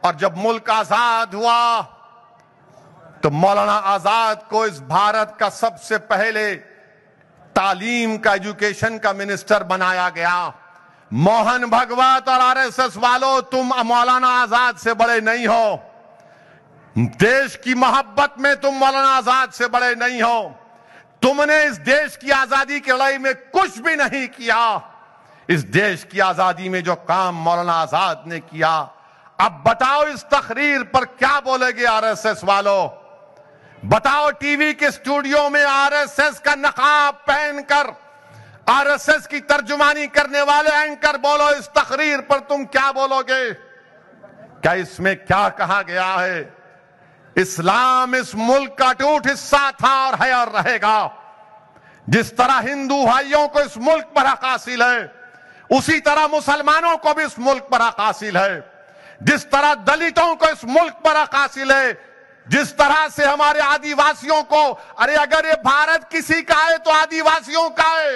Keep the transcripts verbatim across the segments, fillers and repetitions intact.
اور جب ملک آزاد ہوا تو مولانا آزاد کو اس بھارت کا سب سے پہلے تعلیم کا ایجوکیشن کا منسٹر بنایا گیا. موہن بھگوت اور آر ایس ایس والوں، تم مولانا آزاد سے بڑے نہیں ہو. دیش کی محبت میں تم مولانا آزاد سے بڑے نہیں ہو. تم نے اس دیش کی آزادی کی لڑائی میں کچھ بھی نہیں کیا. اس دیش کی آزادی میں جو کام مولانا آزاد نے کیا، اب بتاؤ اس تقریر پر کیا بولے گے آر ایس ایس والوں؟ بتاؤ ٹی وی کے اسٹوڈیو میں آر ایس ایس کا نقاب پہن کر آر ایس ایس کی ترجمانی کرنے والے اینکر، بولو اس تقریر پر تم کیا بولو گے؟ کیا اس میں کیا کہا گیا ہے؟ اسلام اس ملک کا اٹوٹ حصہ تھا اور ہے اور رہے گا. جس طرح ہندو بھائیوں کو اس ملک پر حق حاصل ہے، اسی طرح مسلمانوں کو بھی اس ملک پر حق حاصل ہے. جس طرح دلتوں کو اس ملک پر حق حاصل ہے، جس طرح سے ہمارے آدی واسیوں کو، ارے اگر یہ بھارت کسی کا ہے تو آدی واسیوں کا ہے.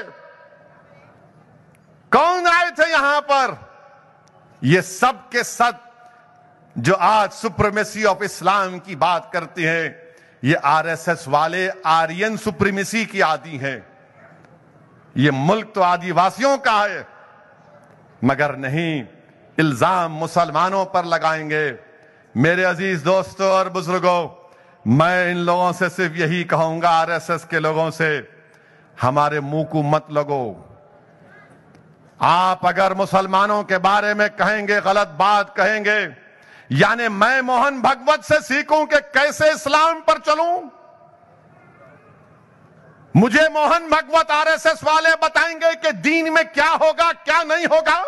کون آئے تھے یہاں پر؟ یہ سب کے سب جو آج سپریمیسی آف اسلام کی بات کرتے ہیں، یہ آر ایس ایس والے آرین سپریمیسی کی عادی ہیں. یہ ملک تو آدی واسیوں کا ہے، مگر نہیں، الزام مسلمانوں پر لگائیں گے. میرے عزیز دوستوں اور بزرگوں، میں ان لوگوں سے صرف یہی کہوں گا، آر ایس ایس کے لوگوں سے، ہمارے منہ کو مت لگو. آپ اگر مسلمانوں کے بارے میں کہیں گے، غلط بات کہیں گے، یعنی میں موہن بھگوت سے سیکھوں کہ کیسے اسلام پر چلوں؟ مجھے Mohan Bhagwat R S S والے بتائیں گے کہ دین میں کیا ہوگا کیا نہیں ہوگا؟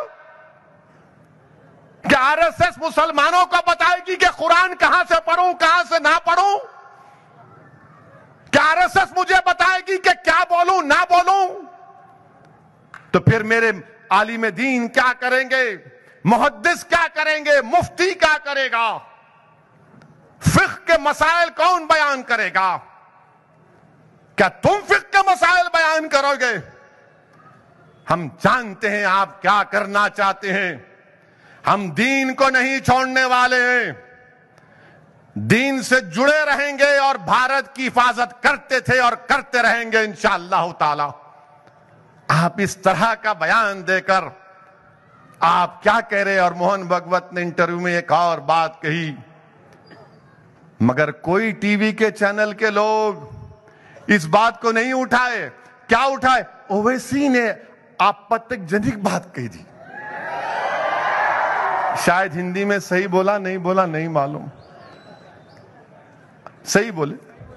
کیا آر ایس ایس مسلمانوں کو بتائے گی کہ قرآن کہاں سے پڑھوں کہاں سے نہ پڑھوں؟ کیا آر ایس ایس مجھے بتائے گی کہ کیا بولوں نہ بولوں؟ تو پھر میرے عالم دین کیا کریں گے؟ محدث کیا کریں گے؟ مفتی کیا کرے گا؟ فقہ کے مسائل کون بیان کرے گا؟ کیا تم فقہ کے مسائل بیان کرو گے؟ ہم جانتے ہیں آپ کیا کرنا چاہتے ہیں. ہم دین کو نہیں چھوڑنے والے ہیں. دین سے جڑے رہیں گے اور بھارت کی حفاظت کرتے تھے اور کرتے رہیں گے انشاءاللہ تعالی. آپ اس طرح کا بیان دے کر آپ کیا کہہ رہے؟ اور موہن بھگوت نے انٹرویو میں ایک اور بات کہی، مگر کوئی ٹی وی کے چینل کے لوگ اس بات کو نہیں اٹھائے. کیا اٹھائے؟ اویسی نے آپتک جنک بات کہی تھی. شاید ہندی میں صحیح بولا نہیں بولا نہیں معلوم، صحیح بولے،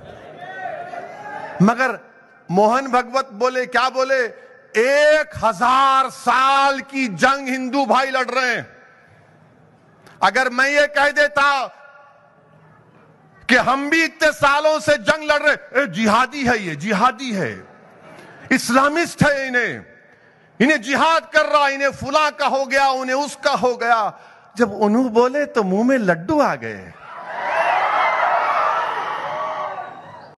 مگر موہن بھگوت بولے کیا بولے؟ ایک ہزار سال کی جنگ ہندو بھائی لڑ رہے ہیں. اگر میں یہ کہہ دیتا کہ ہم بھی اتنے سالوں سے جنگ لڑ رہے، اے جہادی ہے، یہ جہادی ہے، اسلامسٹ ہے، انہیں انہیں جہاد کر رہا، انہیں فلاں کا ہو گیا، انہیں اس کا ہو گیا. جب انہوں بولے تو منہ میں لڈو آ گئے.